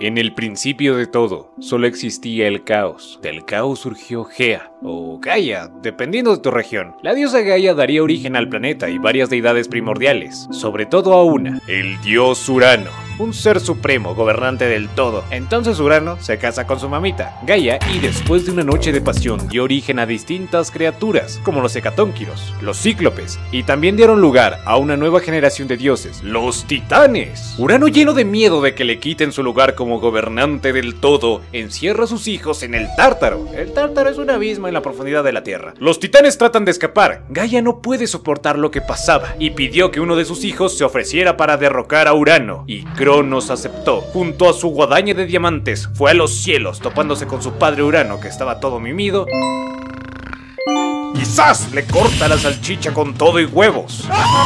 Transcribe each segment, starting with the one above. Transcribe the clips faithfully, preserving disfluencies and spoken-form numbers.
En el principio de todo, solo existía el caos. Del caos surgió Gea, o Gaia, dependiendo de tu región. La diosa Gaia daría origen al planeta y varias deidades primordiales, sobre todo a una, el dios Urano, un ser supremo, gobernante del todo. Entonces Urano se casa con su mamita, Gaia, y después de una noche de pasión dio origen a distintas criaturas, como los hecatónquiros, los cíclopes, y también dieron lugar a una nueva generación de dioses, los titanes. Urano, lleno de miedo de que le quiten su lugar como gobernante del todo, encierra a sus hijos en el Tártaro. El Tártaro es un abismo en la profundidad de la Tierra. Los titanes tratan de escapar. Gaia no puede soportar lo que pasaba, y pidió que uno de sus hijos se ofreciera para derrocar a Urano, y Cronos aceptó. Junto a su guadaña de diamantes, fue a los cielos, topándose con su padre Urano, que estaba todo mimido. Quizás le corta la salchicha con todo y huevos.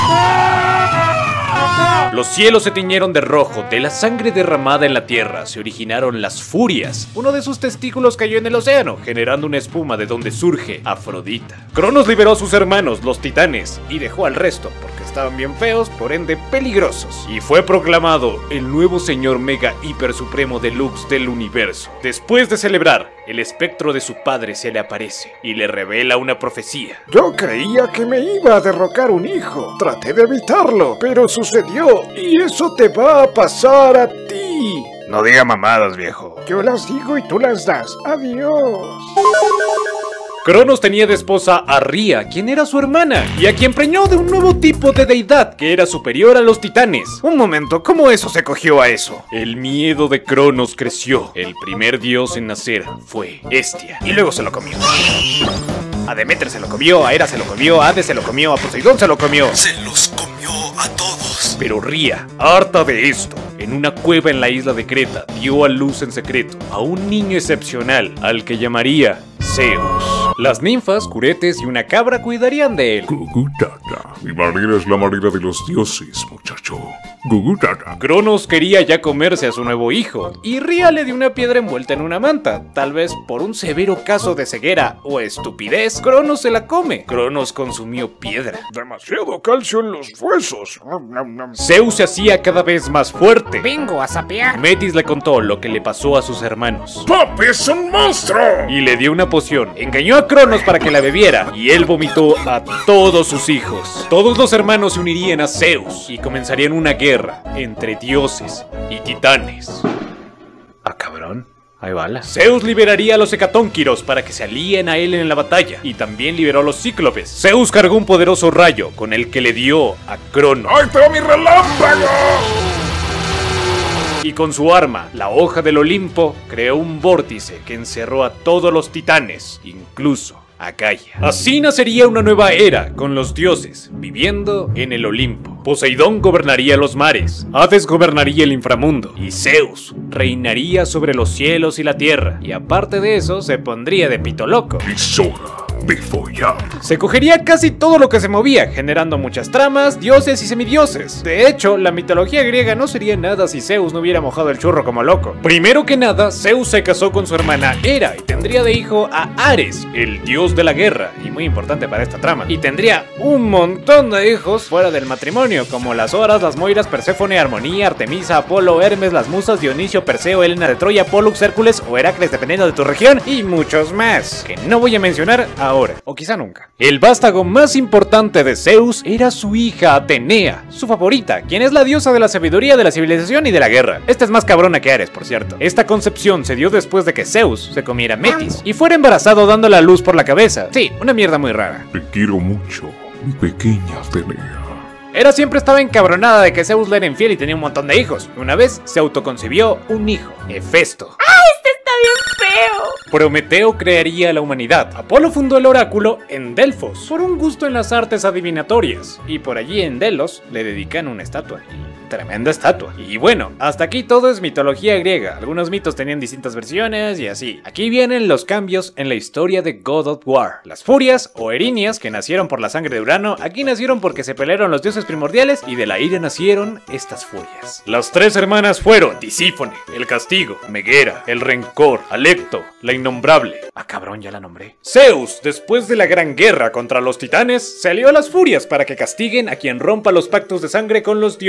Los cielos se tiñeron de rojo. De la sangre derramada en la tierra se originaron las furias. Uno de sus testículos cayó en el océano, generando una espuma de donde surge Afrodita. Cronos liberó a sus hermanos, los titanes, y dejó al resto, porque estaban bien feos, por ende peligrosos. Y fue proclamado el nuevo señor mega hiper supremo deluxe del universo. Después de celebrar, el espectro de su padre se le aparece y le revela una profecía. Yo creía que me iba a derrocar un hijo. Traté de evitarlo, pero sucedió. Y eso te va a pasar a ti. No diga mamadas, viejo. Yo las digo y tú las das. Adiós. Cronos tenía de esposa a Ría, quien era su hermana, y a quien preñó de un nuevo tipo de deidad que era superior a los titanes. Un momento, ¿cómo eso se cogió a eso? El miedo de Cronos creció. El primer dios en nacer fue Hestia, y luego se lo comió. A Demeter se lo comió, a Hera se lo comió, a Hades se lo comió, a Poseidón se lo comió. Se los comió a todos. Pero Ría, harta de esto, en una cueva en la isla de Creta, dio a luz en secreto a un niño excepcional, al que llamaría Zeus. Las ninfas, curetes y una cabra cuidarían de él. Gugutata, mi manera es la manera de los dioses, muchacho. Gugutata. Cronos quería ya comerse a su nuevo hijo, y Ría le dio una piedra envuelta en una manta. Tal vez por un severo caso de ceguera o estupidez, Cronos se la come. Cronos consumió piedra. Demasiado calcio en los huesos. Zeus se hacía cada vez más fuerte. Vengo a sapear. Metis le contó lo que le pasó a sus hermanos. ¡Pop es un monstruo! Y le dio una poción. Engañó a Cronos para que la bebiera, y él vomitó a todos sus hijos. Todos los hermanos se unirían a Zeus y comenzarían una guerra entre dioses y titanes. Ah, cabrón. Hay balas. Zeus liberaría a los hecatónquiros para que se alíen a él en la batalla, y también liberó a los cíclopes. Zeus cargó un poderoso rayo con el que le dio a Cronos. ¡Ay, pero mi relámpago! Y con su arma, la hoja del Olimpo, creó un vórtice que encerró a todos los titanes, incluso a Gaia. Así nacería una nueva era, con los dioses viviendo en el Olimpo. Poseidón gobernaría los mares, Hades gobernaría el inframundo, y Zeus reinaría sobre los cielos y la tierra. Y aparte de eso, se pondría de pito loco. Es hora de follar. Se cogería casi todo lo que se movía, generando muchas tramas, dioses y semidioses. De hecho, la mitología griega no sería nada si Zeus no hubiera mojado el churro como loco. Primero que nada, Zeus se casó con su hermana Hera y tendría de hijo a Ares, el dios de la guerra, y muy importante para esta trama. Y tendría un montón de hijos fuera del matrimonio, como las Horas, las Moiras, Perséfone, Armonía, Artemisa, Apolo, Hermes, las Musas, Dionisio, Perseo, Helena de Troya, Pollux, Hércules o Heracles, dependiendo de tu región, y muchos más, que no voy a mencionar ahora, o quizá nunca. El vástago más importante de Zeus era su hija Atenea, su favorita, quien es la diosa de la sabiduría, de la civilización y de la guerra. Esta es más cabrona que Ares, por cierto. Esta concepción se dio después de que Zeus se comiera a Metis y fuera embarazado dando la luz por la cabeza. Sí, una mierda muy rara. Te quiero mucho, mi pequeña Atenea. Hera siempre estaba encabronada de que Zeus le era infiel y tenía un montón de hijos. Una vez se autoconcibió un hijo, Hefesto. ¡Ah, este está bien feo! Prometeo crearía la humanidad. Apolo fundó el oráculo en Delfos por un gusto en las artes adivinatorias. Y por allí en Delos le dedican una estatua. Tremenda estatua. Y bueno, hasta aquí todo es mitología griega. Algunos mitos tenían distintas versiones y así. Aquí vienen los cambios en la historia de God of War. Las furias o erinias, que nacieron por la sangre de Urano, aquí nacieron porque se pelearon los dioses primordiales y de la ira nacieron estas furias. Las tres hermanas fueron Tisífone, el castigo, Megera, el rencor, Alecto, la innombrable. Ah, cabrón, ya la nombré. Zeus, después de la gran guerra contra los titanes, se alió a las furias para que castiguen a quien rompa los pactos de sangre con los dioses.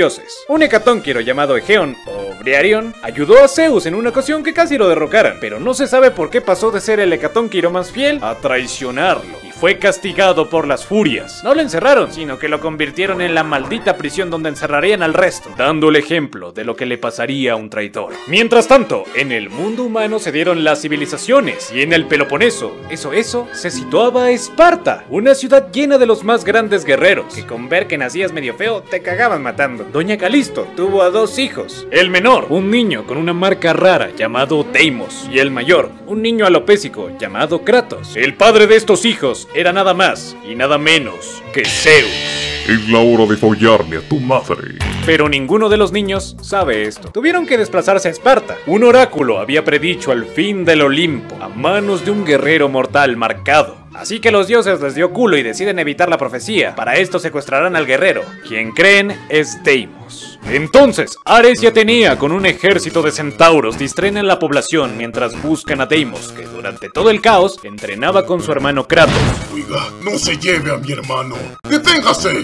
Un hecatónquiro llamado Egeon, o Briarion, ayudó a Zeus en una ocasión que casi lo derrocaran, pero no se sabe por qué pasó de ser el hecatónquiro más fiel a traicionarlo, y fue castigado por las furias. No lo encerraron, sino que lo convirtieron en la maldita prisión donde encerrarían al resto, dando el ejemplo de lo que le pasaría a un traidor. Mientras tanto, en el mundo humano se dieron las civilizaciones, y en el Peloponeso, eso eso, se situaba Esparta, una ciudad llena de los más grandes guerreros, que con ver que nacías medio feo, te cagaban matando. Doña Calisto tuvo a dos hijos, el menor, un niño con una marca rara llamado Deimos, y el mayor, un niño alopésico llamado Kratos. El padre de estos hijos era nada más y nada menos que Zeus. Es la hora de follarle a tu madre. Pero ninguno de los niños sabe esto. Tuvieron que desplazarse a Esparta. Un oráculo había predicho el fin del Olimpo a manos de un guerrero mortal marcado. Así que los dioses les dio culo y deciden evitar la profecía. Para esto secuestrarán al guerrero, quien creen es Deimos. Entonces, Ares y Atenea con un ejército de centauros distraen a la población mientras buscan a Deimos, que durante todo el caos entrenaba con su hermano Kratos. Oiga, no se lleve a mi hermano. ¡Deténgase!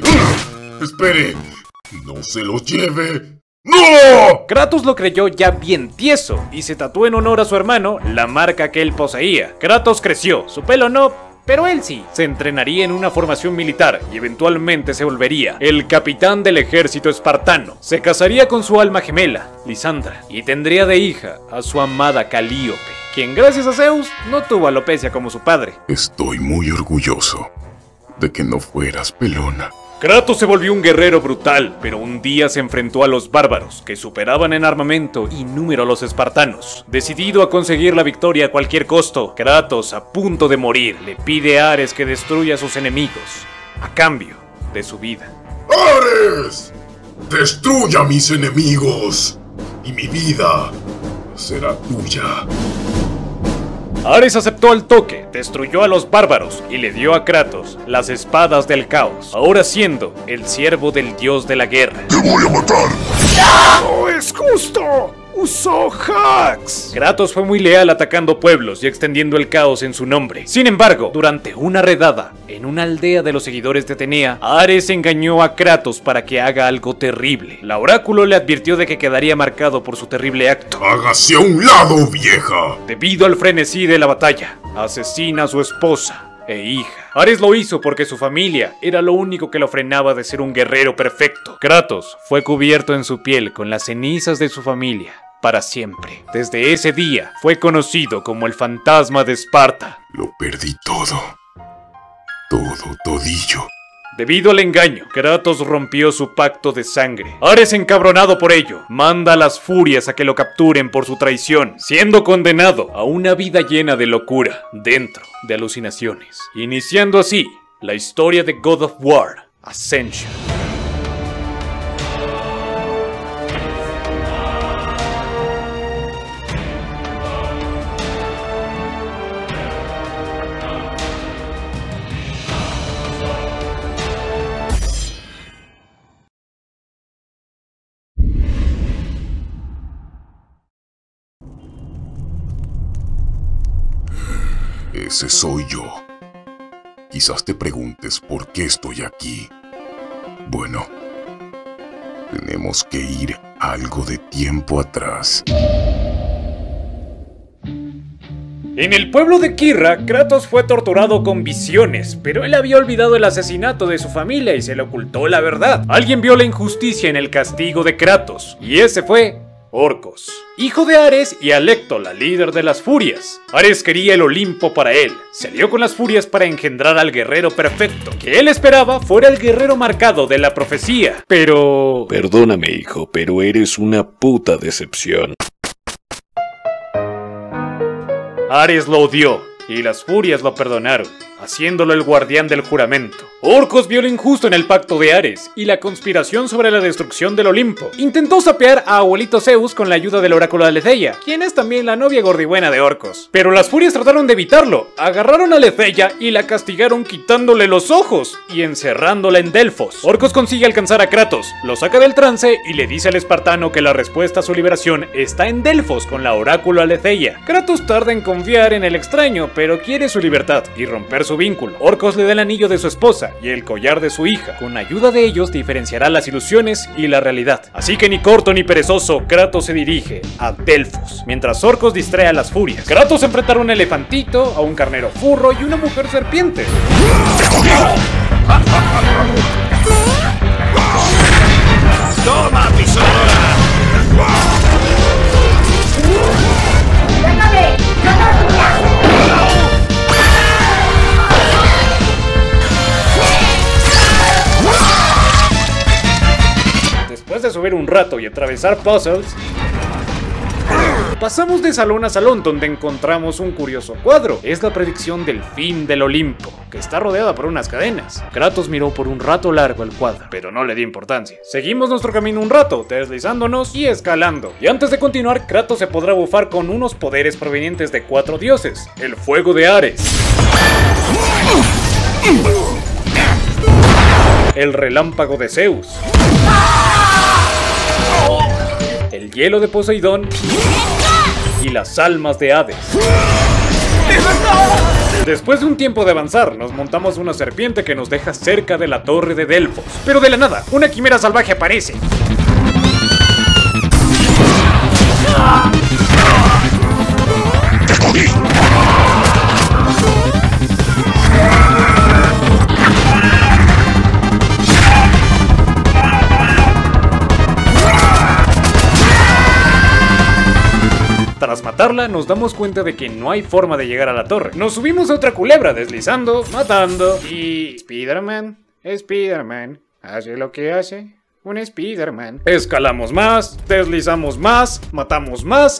Espere, no se lo lleve. ¡No! Kratos lo creyó ya bien tieso y se tatuó en honor a su hermano la marca que él poseía. Kratos creció, su pelo no, pero él sí. Se entrenaría en una formación militar y eventualmente se volvería el capitán del ejército espartano. Se casaría con su alma gemela, Lisandra, y tendría de hija a su amada Calíope, quien gracias a Zeus no tuvo alopecia como su padre. Estoy muy orgulloso de que no fueras pelona. Kratos se volvió un guerrero brutal, pero un día se enfrentó a los bárbaros, que superaban en armamento y número a los espartanos. Decidido a conseguir la victoria a cualquier costo, Kratos, a punto de morir, le pide a Ares que destruya a sus enemigos, a cambio de su vida. ¡Ares! ¡Destruya a mis enemigos! Y mi vida será tuya. Ares aceptó al toque, destruyó a los bárbaros y le dio a Kratos las espadas del caos, ahora siendo el siervo del dios de la guerra. ¡Te voy a matar! ¡No es justo! ¡Usó hacks! Kratos fue muy leal atacando pueblos y extendiendo el caos en su nombre. Sin embargo, durante una redada en una aldea de los seguidores de Atenea, Ares engañó a Kratos para que haga algo terrible. La oráculo le advirtió de que quedaría marcado por su terrible acto. ¡Hágase a un lado, vieja! Debido al frenesí de la batalla, asesina a su esposa e hija. Ares lo hizo porque su familia era lo único que lo frenaba de ser un guerrero perfecto. Kratos fue cubierto en su piel con las cenizas de su familia para siempre. Desde ese día fue conocido como el fantasma de Esparta. Lo perdí todo. Todo, todillo. Debido al engaño, Kratos rompió su pacto de sangre. Ares, encabronado por ello, manda a las furias a que lo capturen por su traición, siendo condenado a una vida llena de locura, dentro de alucinaciones, iniciando así la historia de God of War, Ascension. Ese soy yo. Quizás te preguntes por qué estoy aquí. Bueno, tenemos que ir algo de tiempo atrás. En el pueblo de Kirra, Kratos fue torturado con visiones, pero él había olvidado el asesinato de su familia y se le ocultó la verdad. Alguien vio la injusticia en el castigo de Kratos, y ese fue Orcos, hijo de Ares y Alecto, la líder de las furias. Ares quería el Olimpo para él. Se alió con las furias para engendrar al guerrero perfecto, que él esperaba fuera el guerrero marcado de la profecía. Pero... Perdóname, hijo, pero eres una puta decepción. Ares lo odió, y las furias lo perdonaron, haciéndolo el guardián del juramento. Orcos vio lo injusto en el pacto de Ares y la conspiración sobre la destrucción del Olimpo. Intentó sapear a abuelito Zeus con la ayuda del oráculo de Aletheia, quien es también la novia gordibuena de Orcos. Pero las furias trataron de evitarlo, agarraron a Aletheia y la castigaron quitándole los ojos y encerrándola en Delfos. Orcos consigue alcanzar a Kratos, lo saca del trance y le dice al espartano que la respuesta a su liberación está en Delfos con la oráculo Aletheia. Kratos tarda en confiar en el extraño, pero quiere su libertad y romper su vínculo. Orcos le da el anillo de su esposa y el collar de su hija. Con ayuda de ellos diferenciará las ilusiones y la realidad. Así que ni corto ni perezoso, Kratos se dirige a Delfos, mientras Orcos distrae a las furias. Kratos enfrentará a un elefantito, a un carnero furro y una mujer serpiente. ¡Toma, pisadora! Después de subir un rato y atravesar puzzles, pasamos de salón a salón donde encontramos un curioso cuadro. Es la predicción del fin del Olimpo, que está rodeada por unas cadenas. Kratos miró por un rato largo el cuadro, pero no le dio importancia. Seguimos nuestro camino un rato, deslizándonos y escalando. Y antes de continuar, Kratos se podrá bufar con unos poderes provenientes de cuatro dioses. El fuego de Ares, el relámpago de Zeus, el hielo de Poseidón y las almas de Hades. Después de un tiempo de avanzar, nos montamos una serpiente que nos deja cerca de la torre de Delfos. Pero de la nada, una quimera salvaje aparece. Tras matarla, nos damos cuenta de que no hay forma de llegar a la torre. Nos subimos a otra culebra, deslizando, matando. Y... Spider-Man, Spider-Man, hace lo que hace un Spider-Man. Escalamos más, deslizamos más, matamos más.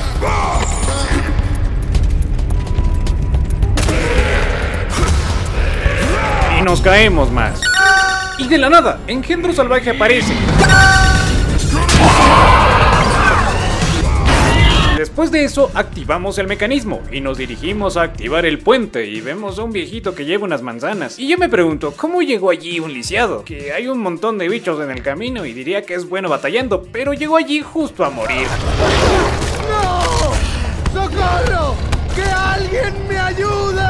Y nos caemos más. Y de la nada, Engendro Salvaje aparece. Después de eso, activamos el mecanismo y nos dirigimos a activar el puente y vemos a un viejito que lleva unas manzanas. Y yo me pregunto, ¿cómo llegó allí un lisiado? Que hay un montón de bichos en el camino y diría que es bueno batallando, pero llegó allí justo a morir. ¡No! ¡Socorro! ¡Que alguien me ayude!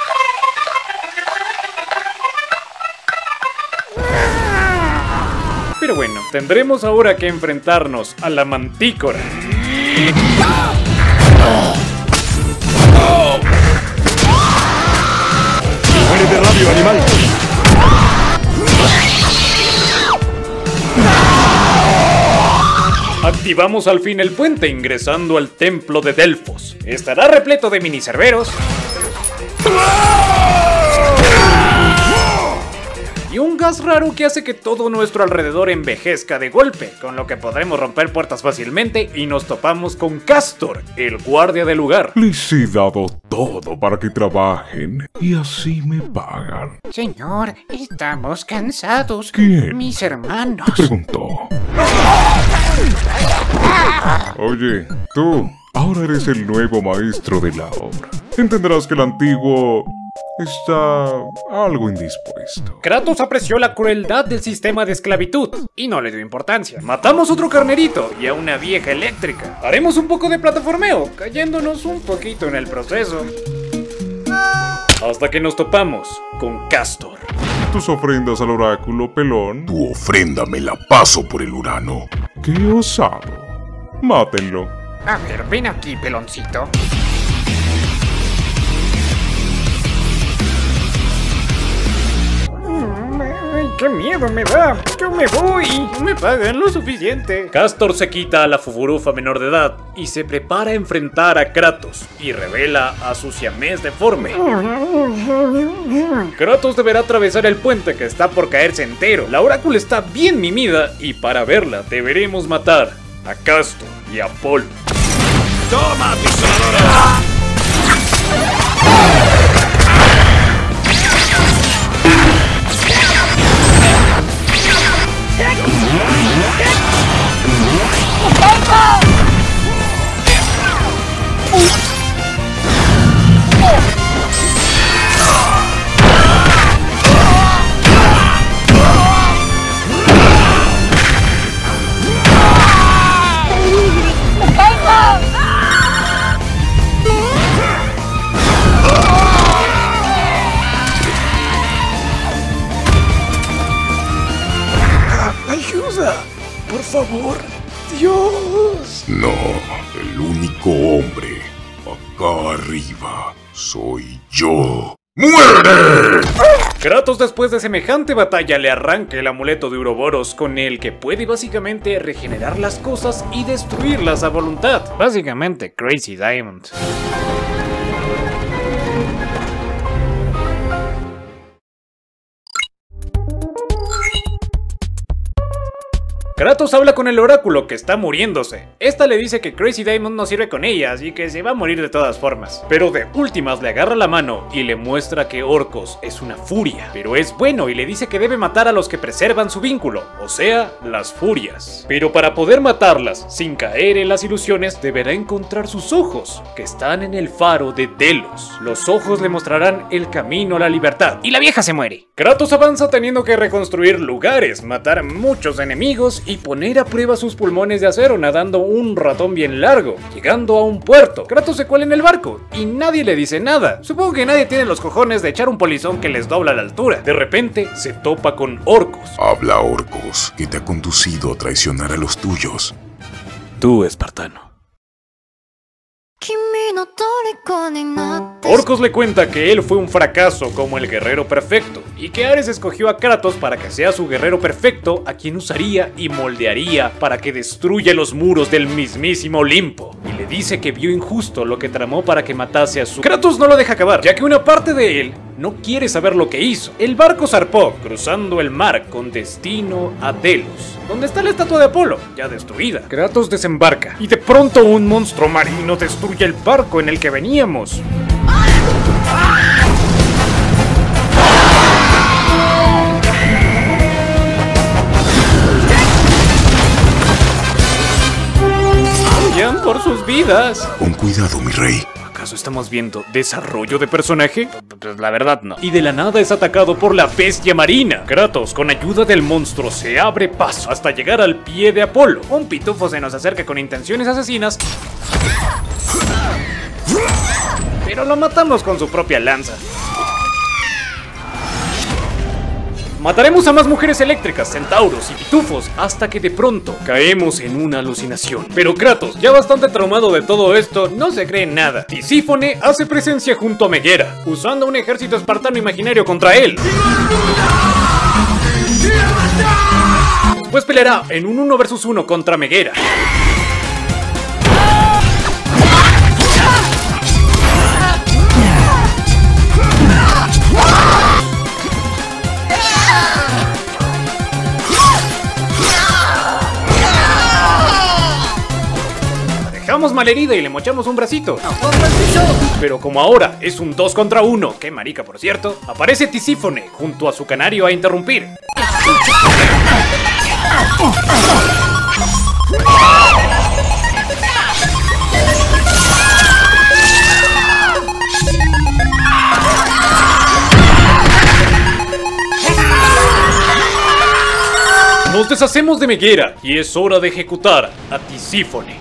Pero bueno, tendremos ahora que enfrentarnos a la mantícora. ¡Muere de rabia, animal! Activamos al fin el puente ingresando al templo de Delfos. Estará repleto de minicerberos y un gas raro que hace que todo nuestro alrededor envejezca de golpe, con lo que podremos romper puertas fácilmente y nos topamos con Castor, el guardia del lugar. Les he dado todo para que trabajen y así me pagan. Señor, estamos cansados. ¿Quién? Mis hermanos. Te preguntó. Oye, tú, ahora eres el nuevo maestro de la obra. Entenderás que el antiguo está algo indispuesto. Kratos apreció la crueldad del sistema de esclavitud y no le dio importancia. Matamos otro carnerito y a una vieja eléctrica. Haremos un poco de plataformeo, cayéndonos un poquito en el proceso. Hasta que nos topamos con Castor. Tus ofrendas al oráculo, pelón. Tu ofrenda me la paso por el Urano. ¡Qué osado! Mátenlo. A ver, ven aquí, peloncito. ¡Ay, qué miedo me da! ¡Yo me voy! No me pagan lo suficiente. Castor se quita a la fufurufa menor de edad y se prepara a enfrentar a Kratos y revela a su siamés deforme. Kratos deberá atravesar el puente que está por caerse entero. La oráculo está bien mimida y para verla deberemos matar a Castor y a Apolo. ¡Toma, pisadora! No, el único hombre acá arriba soy yo. ¡Muere! Kratos, después de semejante batalla, le arranca el amuleto de Uroboros, con el que puede básicamente regenerar las cosas y destruirlas a voluntad. Básicamente Crazy Diamond. Kratos habla con el oráculo, que está muriéndose. Esta le dice que Crazy Diamond no sirve con ella, así que se va a morir de todas formas. Pero de últimas le agarra la mano y le muestra que Orcos es una furia, pero es bueno, y le dice que debe matar a los que preservan su vínculo, o sea, las furias. Pero para poder matarlas sin caer en las ilusiones, deberá encontrar sus ojos, que están en el faro de Delos. Los ojos le mostrarán el camino a la libertad. Y la vieja se muere. Kratos avanza teniendo que reconstruir lugares, matar a muchos enemigos y poner a prueba sus pulmones de acero nadando un ratón bien largo, llegando a un puerto. Kratos se cuela en el barco y nadie le dice nada. Supongo que nadie tiene los cojones de echar un polizón que les dobla la altura. De repente se topa con Orcos. Habla, Orcos, que te ha conducido a traicionar a los tuyos. Tú, espartano. Orcos le cuenta que él fue un fracaso como el guerrero perfecto, y que Ares escogió a Kratos para que sea su guerrero perfecto, a quien usaría y moldearía para que destruya los muros del mismísimo Olimpo. Y le dice que vio injusto lo que tramó para que matase a su... Kratos no lo deja acabar, ya que una parte de él no quiere saber lo que hizo. El barco zarpó, cruzando el mar con destino a Delos, donde está la estatua de Apolo, ya destruida. Kratos desembarca, y de pronto un monstruo marino destruye el barco en el que veníamos. Huyan por sus vidas. Con cuidado, mi rey. ¿Acaso estamos viendo desarrollo de personaje? Pues la verdad no. Y de la nada es atacado por la bestia marina. Kratos, con ayuda del monstruo, se abre paso hasta llegar al pie de Apolo. Un pitufo se nos acerca con intenciones asesinas, pero lo matamos con su propia lanza. Mataremos a más mujeres eléctricas, centauros y pitufos, hasta que de pronto caemos en una alucinación. Pero Kratos, ya bastante traumado de todo esto, no se cree en nada. Tisífone hace presencia junto a Meguera, usando un ejército espartano imaginario contra él. Pues peleará en un uno versus uno contra Meguera. Dejamos malherida y le mochamos un bracito. Pero como ahora es un dos contra uno, qué marica por cierto, aparece Tisífone junto a su canario a interrumpir. Nos deshacemos de Meguera y es hora de ejecutar a Tisífone.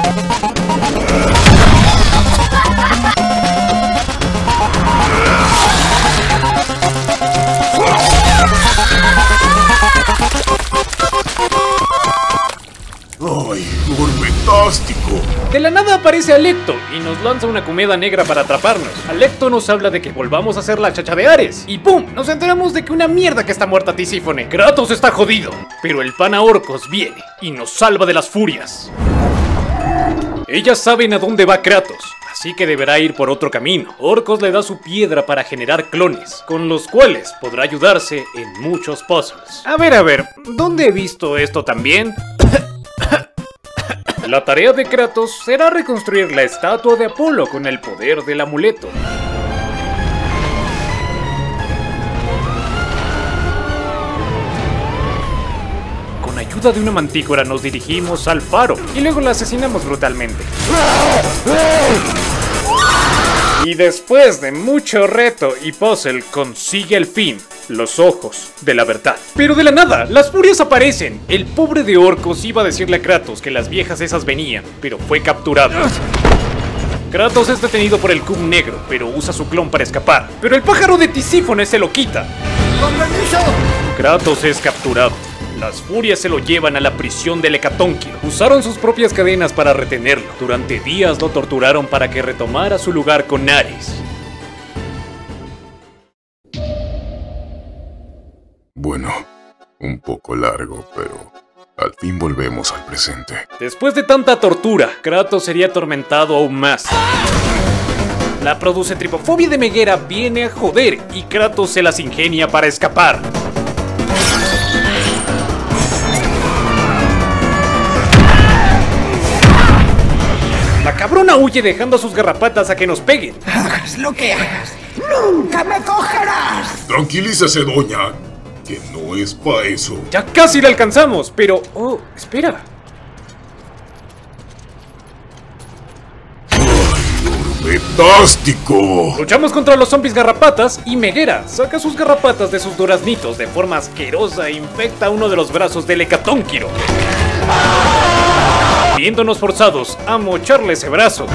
¡Ay, gourmetástico! De la nada aparece Alecto y nos lanza una comida negra para atraparnos. Alecto nos habla de que volvamos a hacer la chacha de Ares. Y ¡pum! Nos enteramos de que una mierda que está muerta Tisífone. Kratos está jodido, pero el pana Orcos viene y nos salva de las furias. Ellas saben a dónde va Kratos, así que deberá ir por otro camino. Orcos le da su piedra para generar clones, con los cuales podrá ayudarse en muchos puzzles. A ver, a ver, ¿dónde he visto esto también? La tarea de Kratos será reconstruir la estatua de Apolo con el poder del amuleto. Con ayuda de una mantícora nos dirigimos al faro y luego la asesinamos brutalmente. Y después de mucho reto y puzzle consigue al fin los ojos de la verdad. Pero de la nada, las furias aparecen. El pobre de Orcos iba a decirle a Kratos que las viejas esas venían, pero fue capturado. Kratos es detenido por el Cub negro, pero usa su clon para escapar. Pero el pájaro de Tisífone se lo quita. Kratos es capturado. Las furias se lo llevan a la prisión del Hecatónquiro. Usaron sus propias cadenas para retenerlo. Durante días lo torturaron para que retomara su lugar con Ares. Bueno, un poco largo, pero al fin volvemos al presente. Después de tanta tortura, Kratos sería atormentado aún más. La produce tripofobia de Meguera viene a joder y Kratos se las ingenia para escapar. La cabrona huye dejando a sus garrapatas a que nos peguen. Hagas lo que hagas, nunca me cogerás. Tranquilícese, doña, que no es pa' eso. Ya casi la alcanzamos, pero... Oh, espera. ¡Fantástico! Luchamos contra los zombies garrapatas y Meguera saca sus garrapatas de sus duraznitos de forma asquerosa e infecta uno de los brazos del Hecatónquiro. Viéndonos forzados a mocharle ese brazo.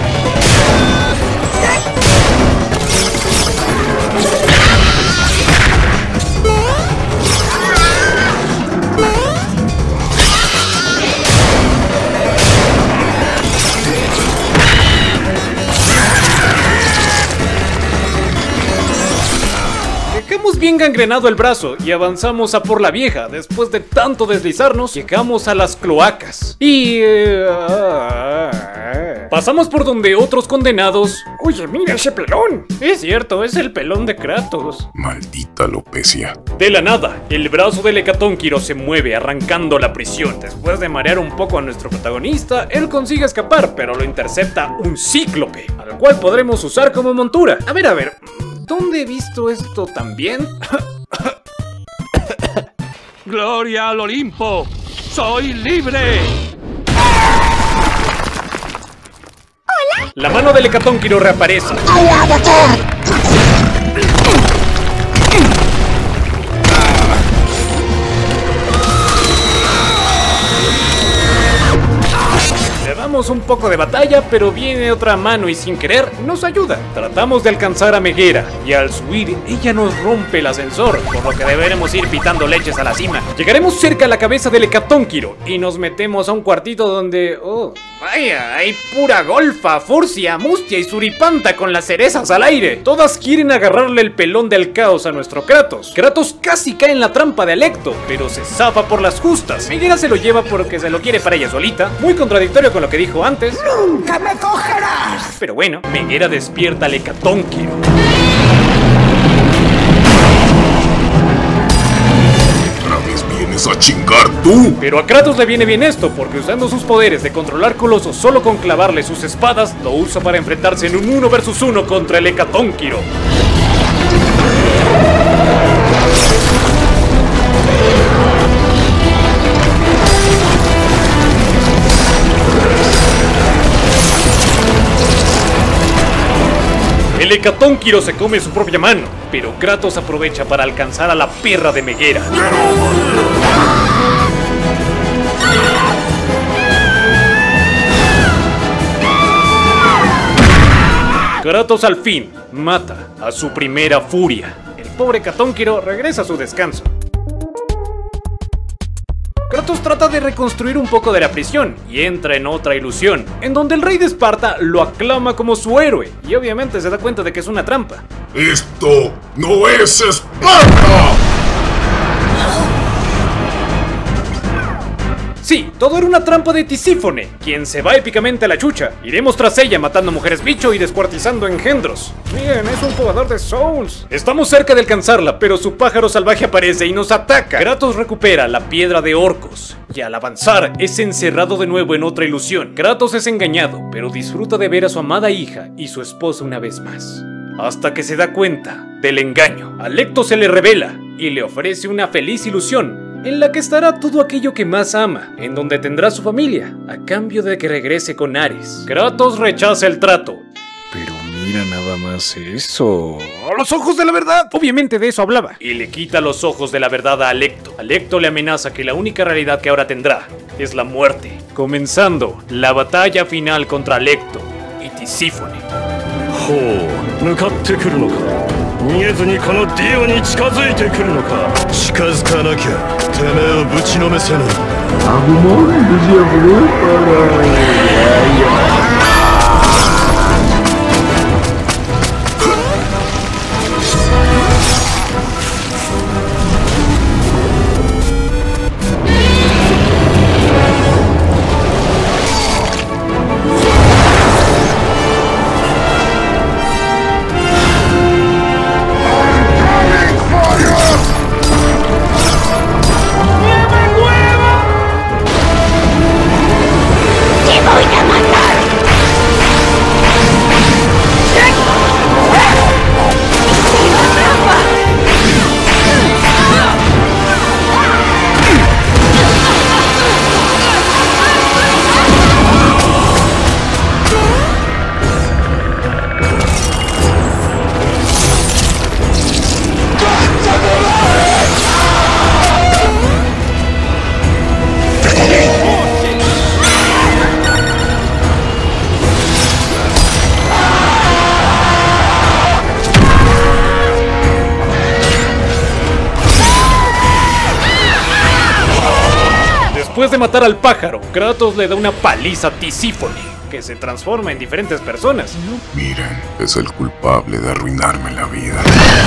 Dejamos bien gangrenado el brazo y avanzamos a por la vieja. Después de tanto deslizarnos, llegamos a las cloacas. Y... Eh, uh, pasamos por donde otros condenados... Oye, mira ese pelón. Es cierto, es el pelón de Kratos. Maldita alopecia. De la nada, el brazo del Hecatónquiro se mueve arrancando la prisión. Después de marear un poco a nuestro protagonista, él consigue escapar, pero lo intercepta un cíclope, al cual podremos usar como montura. A ver, a ver... ¿Dónde he visto esto también? ¡Gloria al Olimpo! ¡Soy libre! ¡Hola! La mano del Hecatónquiro reaparece. Le damos un poco de batalla, pero viene otra mano y sin querer nos ayuda. Tratamos de alcanzar a Meguera y al subir ella nos rompe el ascensor, por lo que deberemos ir pitando leches a la cima. Llegaremos cerca a la cabeza del Hecatónquiro y nos metemos a un cuartito donde... Oh, vaya, hay pura golfa, furcia, mustia y suripanta con las cerezas al aire. Todas quieren agarrarle el pelón del caos a nuestro Kratos. Kratos casi cae en la trampa de Alecto, pero se zafa por las justas. Meguera se lo lleva porque se lo quiere para ella solita, muy contradictorio con lo que dijo antes. ¡Nunca me cogerás! Pero bueno, Meguera despierta al Hecatónquiro. ¿Otra vez vienes a chingar tú? Pero a Kratos le viene bien esto, porque usando sus poderes de controlar colosos solo con clavarle sus espadas, lo usa para enfrentarse en un uno versus uno contra el Hecatónquiro. El Hecatónquiro se come su propia mano, pero Kratos aprovecha para alcanzar a la perra de Meguera. Kratos al fin mata a su primera furia. El pobre Hecatónquiro regresa a su descanso. Kratos trata de reconstruir un poco de la prisión y entra en otra ilusión, en donde el rey de Esparta lo aclama como su héroe y obviamente se da cuenta de que es una trampa. ¡Esto no es Esparta! Sí, todo era una trampa de Tisífone, quien se va épicamente a la chucha. Iremos tras ella matando mujeres bicho y descuartizando engendros. Miren, es un jugador de Souls. Estamos cerca de alcanzarla, pero su pájaro salvaje aparece y nos ataca. Kratos recupera la piedra de Orcos y al avanzar es encerrado de nuevo en otra ilusión. Kratos es engañado, pero disfruta de ver a su amada hija y su esposa una vez más. Hasta que se da cuenta del engaño. Alecto se le revela y le ofrece una feliz ilusión en la que estará todo aquello que más ama, en donde tendrá su familia, a cambio de que regrese con Ares. Kratos rechaza el trato. Pero mira nada más eso. ¡A los ojos de la verdad! Obviamente de eso hablaba. Y le quita los ojos de la verdad a Alecto. Alecto le amenaza que la única realidad que ahora tendrá es la muerte. Comenzando la batalla final contra Alecto y Tisífone. ほう、向かってくるのか。逃げずにこのディオに近づいてくるのか。近づかなきゃてめえをぶちのめせぬ。 Después de matar al pájaro, Kratos le da una paliza a Tisífone, que se transforma en diferentes personas. Miren, es el culpable de arruinarme la vida.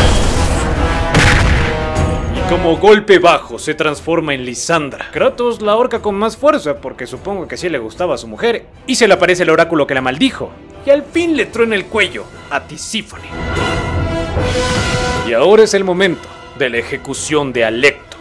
Y como golpe bajo se transforma en Lisandra. Kratos la ahorca con más fuerza, porque supongo que sí le gustaba a su mujer, y se le aparece el oráculo que la maldijo, y al fin le truena el cuello a Tisífone. Y ahora es el momento de la ejecución de Alecto.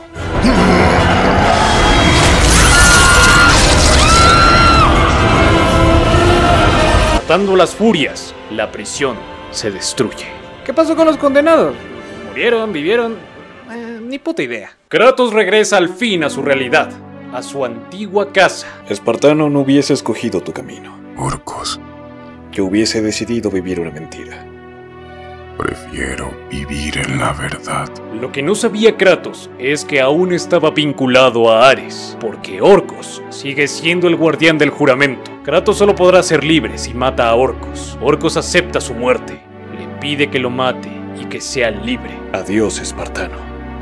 Matando las furias, la prisión se destruye. ¿Qué pasó con los condenados? ¿Murieron? ¿Vivieron? Eh, ni puta idea. Kratos regresa al fin a su realidad, a su antigua casa. Espartano, no hubiese escogido tu camino. Orcos. Yo hubiese decidido vivir una mentira. Prefiero vivir en la verdad. Lo que no sabía Kratos es que aún estaba vinculado a Ares, porque Orcos sigue siendo el guardián del juramento. Kratos solo podrá ser libre si mata a Orcos. Orcos acepta su muerte, le pide que lo mate y que sea libre. Adiós, Espartano.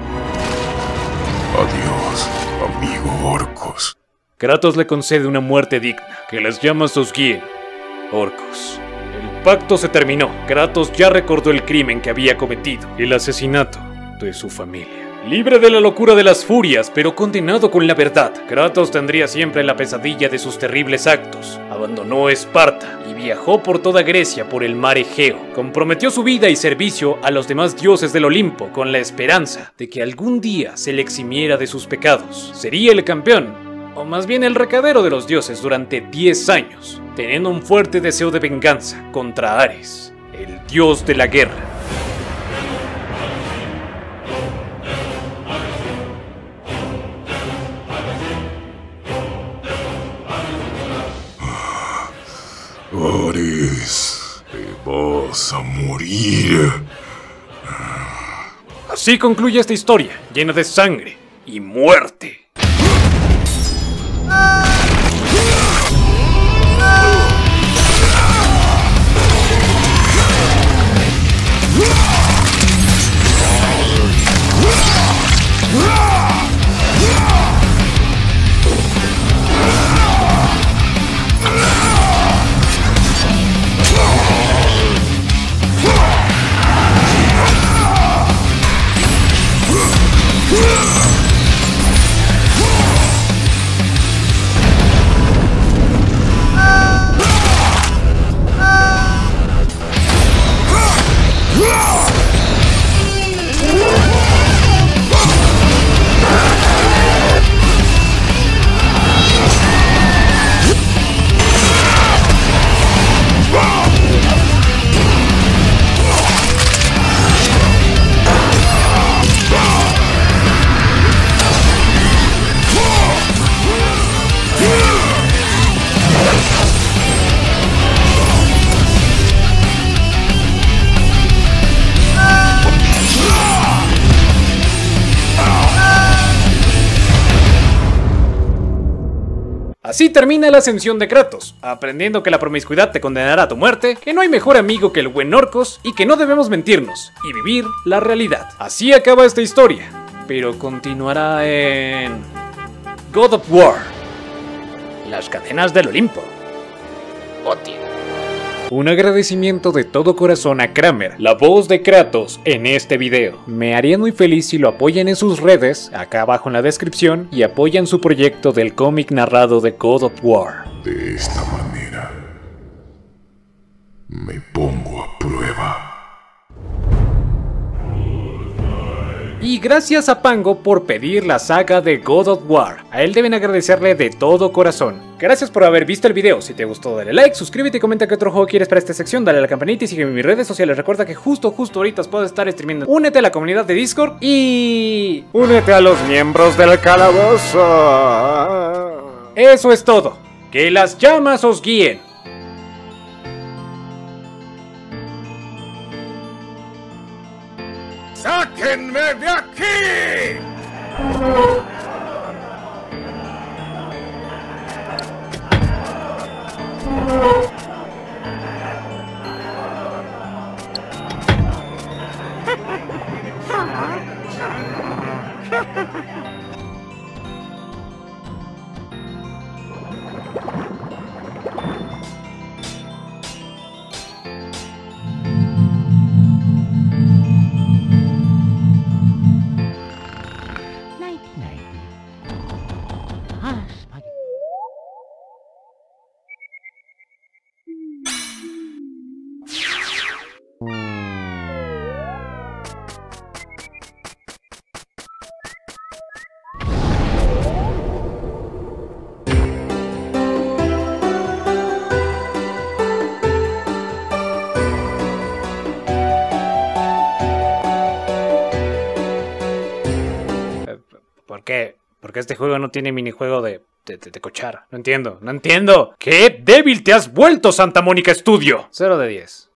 Adiós, amigo Orcos. Kratos le concede una muerte digna, que las llamas os guíen, Orcos. El pacto se terminó. Kratos ya recordó el crimen que había cometido, el asesinato de su familia. Libre de la locura de las furias, pero condenado con la verdad, Kratos tendría siempre la pesadilla de sus terribles actos. Abandonó Esparta y viajó por toda Grecia por el mar Egeo. Comprometió su vida y servicio a los demás dioses del Olimpo con la esperanza de que algún día se le eximiera de sus pecados. Sería el campeón, o más bien el recadero de los dioses durante diez años, teniendo un fuerte deseo de venganza contra Ares, el dios de la guerra. Ares, te vas a morir. Así concluye esta historia, llena de sangre y muerte. Así termina la ascensión de Kratos, aprendiendo que la promiscuidad te condenará a tu muerte, que no hay mejor amigo que el buen Orcos y que no debemos mentirnos y vivir la realidad. Así acaba esta historia, pero continuará en God of War. Las cadenas del Olimpo. Odio. Un agradecimiento de todo corazón a Kramer, la voz de Kratos, en este video. Me haría muy feliz si lo apoyan en sus redes, acá abajo en la descripción, y apoyan su proyecto del cómic narrado de God of War. De esta manera, me pongo a prueba. Y gracias a Pango por pedir la saga de God of War. A él deben agradecerle de todo corazón. Gracias por haber visto el video. Si te gustó, dale like, suscríbete y comenta qué otro juego quieres para esta sección. Dale a la campanita y sígueme en mis redes sociales. Recuerda que justo, justo ahorita puedo estar streamando. Únete a la comunidad de Discord y... únete a los miembros del calabozo. Eso es todo. Que las llamas os guíen. ¡Sáquenme de aquí! ¿Por qué? Porque este juego no tiene minijuego de, de, de, de cochar. No entiendo, no entiendo. ¡Qué débil te has vuelto, Santa Mónica Studio! cero de diez.